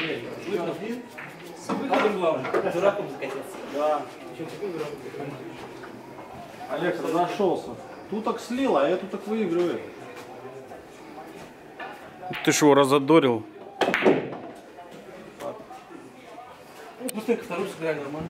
Самым главным. Дураком закатился. Да. Олег разошелся. Туток слил, а эту так выигрывает. Ты ж его разодорил. Быстренько вторую сыграли нормально.